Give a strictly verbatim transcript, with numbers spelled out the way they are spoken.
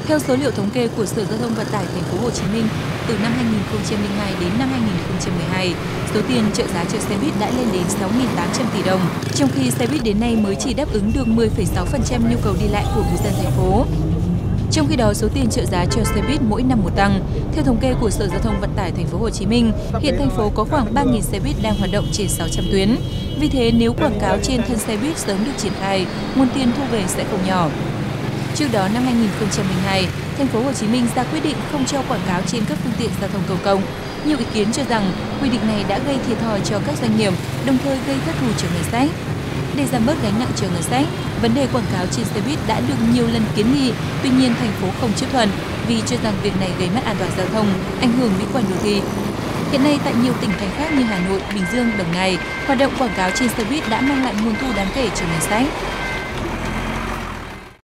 Theo số liệu thống kê của Sở Giao thông Vận tải Thành phố Hồ Chí Minh, từ năm hai nghìn không trăm lẻ hai đến năm hai nghìn không trăm mười hai, số tiền trợ giá cho xe buýt đã lên đến sáu nghìn tám trăm tỷ đồng, trong khi xe buýt đến nay mới chỉ đáp ứng được mười phẩy sáu phần trăm nhu cầu đi lại của người dân thành phố. Trong khi đó, số tiền trợ giá cho xe buýt mỗi năm một tăng. Theo thống kê của Sở Giao thông Vận tải Thành phố Hồ Chí Minh, hiện thành phố có khoảng ba nghìn xe buýt đang hoạt động trên sáu trăm tuyến. Vì thế, nếu quảng cáo trên thân xe buýt sớm được triển khai, nguồn tiền thu về sẽ không nhỏ. Trước đó, năm hai nghìn không trăm lẻ hai, Thành phố Hồ Chí Minh ra quyết định không cho quảng cáo trên các phương tiện giao thông công cộng. Nhiều ý kiến cho rằng quy định này đã gây thiệt thòi cho các doanh nghiệp, đồng thời gây thất thu cho ngân sách. Để giảm bớt gánh nặng cho ngân sách, vấn đề quảng cáo trên xe buýt đã được nhiều lần kiến nghị, tuy nhiên thành phố không chấp thuận vì cho rằng việc này gây mất an toàn giao thông, ảnh hưởng mỹ quan đô thị. Hiện nay tại nhiều tỉnh thành khác như Hà Nội, Bình Dương, Đồng Nai, hoạt động quảng cáo trên xe buýt đã mang lại nguồn thu đáng kể cho ngân sách.